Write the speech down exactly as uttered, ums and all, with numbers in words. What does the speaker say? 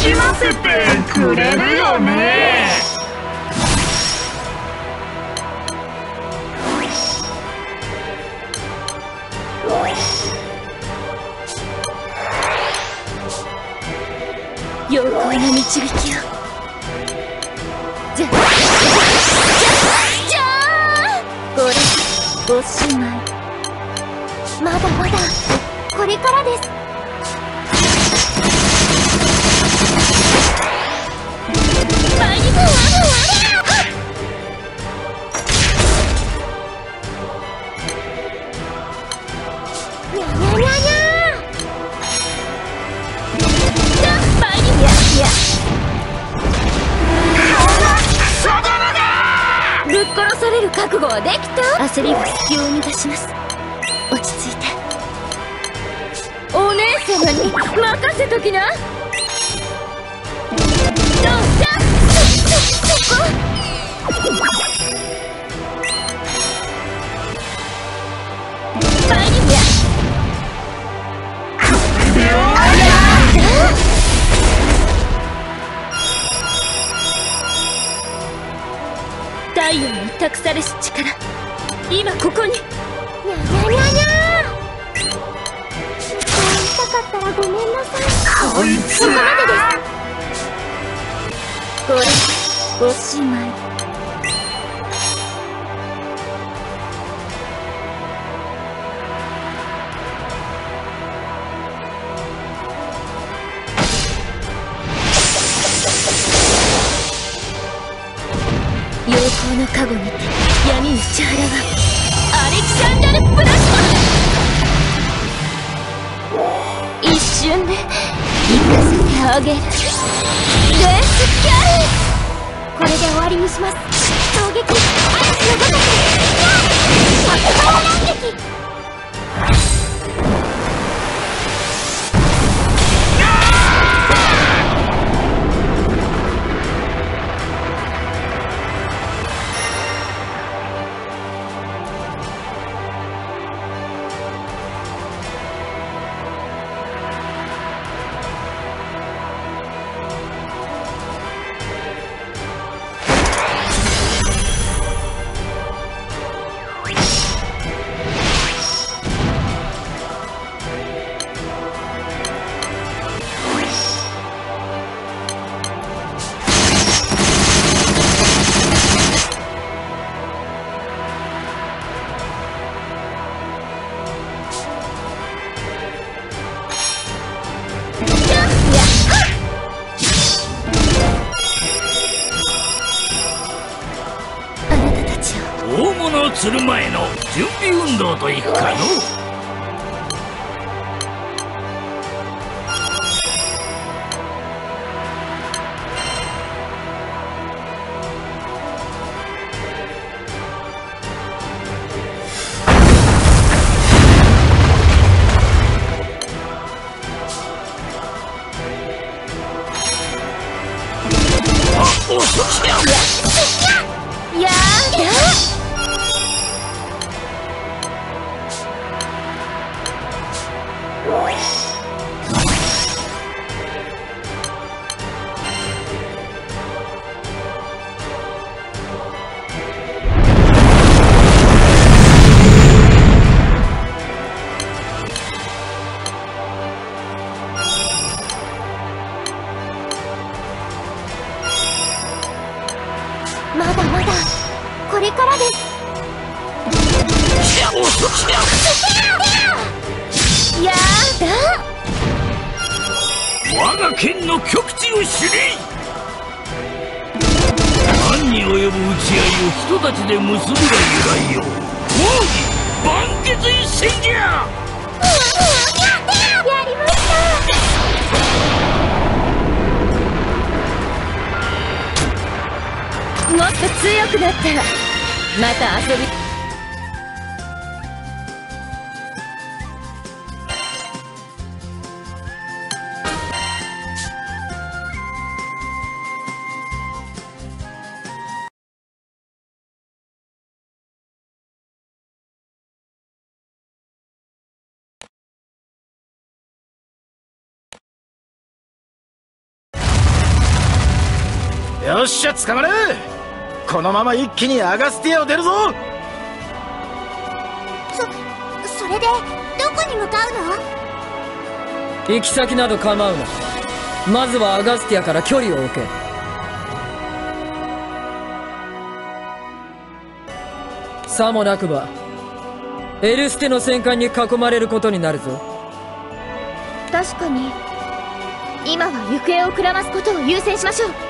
しませてくれるよね。 陽光の導きを。じゃじゃじゃーこれおしまい。まだまだこれからです。バイリブワンワンにゃにゃにゃにゃぶっ殺される覚悟はできた。焦りが隙を生み出します。落ち着いて。お姉様に任せときな。どうじゃそそそこバイリミア太陽に託されし力、今ここに。にゃにゃにゃにゃー痛かったらごめんなさい。 こいつここまでです。これおしまい。陽光の加護にて闇打ち払わアレキサンダル・ブラスト。一瞬で行かせてあげる。レースキャリー。これで終わりにします。衝撃嵐のごとく百倍乱撃。 大物を釣る前の準備運動といくかの。あ、おそちや。 やだ。まだまだこれからです。やだ。 我が剣の極地を知り。何に及ぶ打ち合いを人たちで結ぶが由来よ。奥義万決一戦じゃ。 やりました。もっと強くなったらまた遊び。 よっしゃ捕まれ。このまま一気にアガスティアを出るぞ。 そそれでどこに向かうの？ 行き先など構うな。まずはアガスティアから距離を置け。さもなくばエルステの戦艦に囲まれることになるぞ。 確かに今は行方をくらますことを優先しましょう。